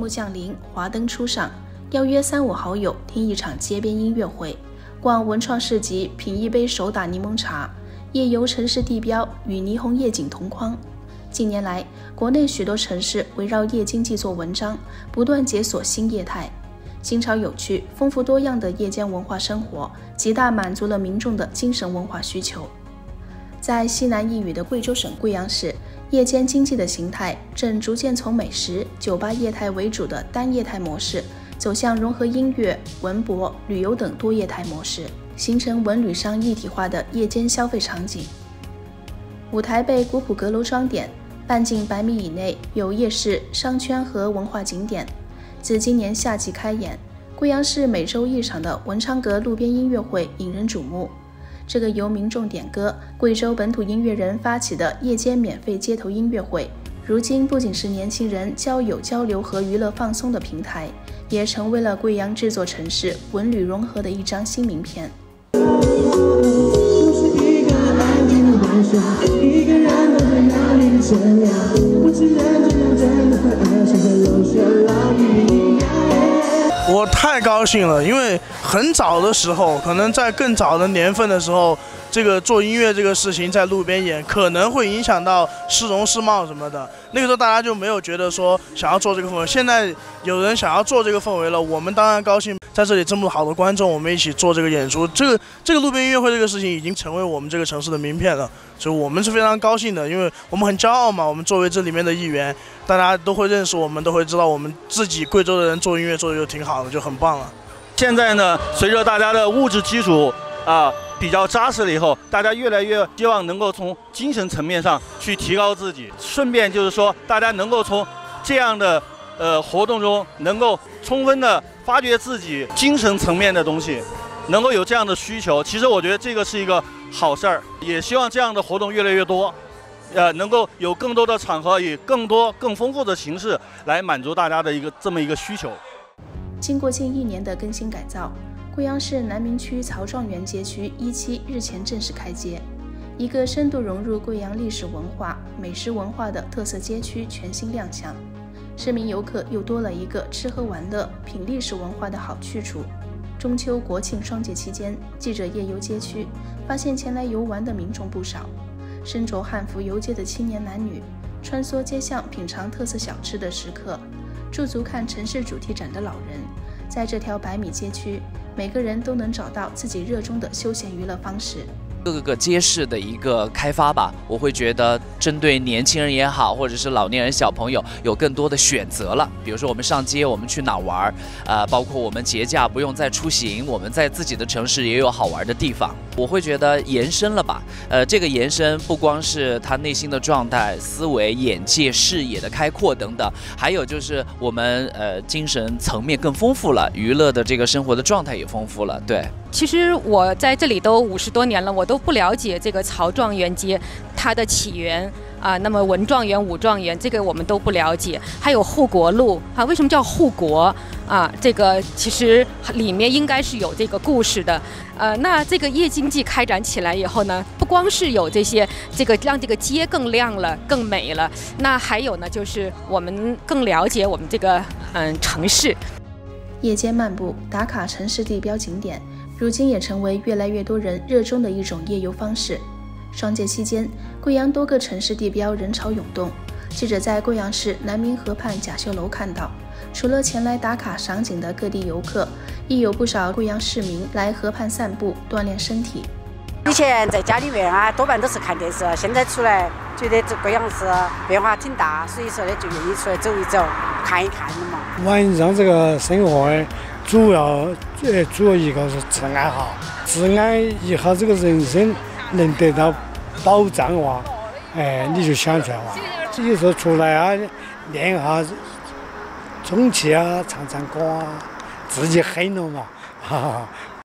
后降临，华灯初上，邀约3、5好友听一场街边音乐会，逛文创市集，品一杯手打柠檬茶，夜游城市地标，与霓虹夜景同框。近年来，国内许多城市围绕夜经济做文章，不断解锁新业态。新潮有趣、丰富多样的夜间文化生活，极大满足了民众的精神文化需求。在西南一隅的贵州省贵阳市，夜间经济的形态正逐渐从美食、酒吧业态为主的单业态模式，走向融合音乐、文博、旅游等多业态模式，形成文旅商一体化的夜间消费场景。舞台被古朴阁楼装点，半径100米以内有夜市、商圈和文化景点。自今年夏季开演，贵阳市每周一场的文昌阁路边音乐会引人瞩目。这个由民众点歌、贵州本土音乐人发起的夜间免费街头音乐会，如今不仅是年轻人交友交流和娱乐放松的平台，也成为了贵阳这座城市文旅融合的一张新名片。 我太高兴了，因为很早的时候，可能在更早的年份的时候，这个做音乐这个事情在路边演，可能会影响到市容市貌什么的。那个时候大家就没有觉得说想要做这个氛围，现在有人想要做这个氛围了，我们当然高兴。在这里这么好的观众，我们一起做这个演出，这个路边音乐会这个事情已经成为我们这个城市的名片了，所以我们是非常高兴的，因为我们很骄傲嘛。我们作为这里面的一员，大家都会认识我们，都会知道我们自己贵州的人做音乐做的就挺好的，就很棒了。 现在呢，随着大家的物质基础比较扎实了以后，大家越来越希望能够从精神层面上去提高自己，顺便就是说，大家能够从这样的活动中能够充分的发掘自己精神层面的东西，能够有这样的需求。其实我觉得这个是一个好事儿，也希望这样的活动越来越多，能够有更多的场合，以更多更丰富的形式来满足大家的这么一个需求。 经过近1年的更新改造，贵阳市南明区曹庄园街区1期日前正式开街，一个深度融入贵阳历史文化、美食文化的特色街区全新亮相。市民游客又多了一个吃喝玩乐、品历史文化的好去处。中秋、国庆双节期间，记者夜游街区，发现前来游玩的民众不少，身着汉服游街的青年男女，穿梭街巷品尝特色小吃的食客，驻足看城市主题展的老人，在这条100米街区，每个人都能找到自己热衷的休闲娱乐方式。 各个街市的一个开发吧，我会觉得针对年轻人也好，或者是老年人、小朋友有更多的选择了。比如说我们上街，我们去哪玩，包括我们节假不用再出行，我们在自己的城市也有好玩的地方。我会觉得延伸了吧，这个延伸不光是他内心的状态、思维、眼界、视野的开阔等等，还有就是我们精神层面更丰富了，娱乐的这个生活的状态也丰富了。对， 其实我在这里都50多年了，我都不了解这个曹庄园街它的起源那么文状元、武状元这个我们都不了解，还有护国路为什么叫护国这个其实里面应该是有这个故事的。那这个夜经济开展起来以后呢，不光是有这个让这个街更亮了、更美了，那还有呢，就是我们更了解我们这个城市。 夜间漫步打卡城市地标景点，如今也成为越来越多人热衷的一种夜游方式。双节期间，贵阳多个城市地标人潮涌动。记者在贵阳市南明河畔甲秀楼看到，除了前来打卡赏景的各地游客，亦有不少贵阳市民来河畔散步锻炼身体。 以前在家里面多半都是看电视，现在出来觉得这贵阳市变化挺大，所以说呢就愿意出来走一走、看一看的嘛。 晚上这个生活主要一个是自安好，自安以后这个人生能得到保障哇，你就想出来哇。有时候出来练下充气唱歌自己嗨了嘛，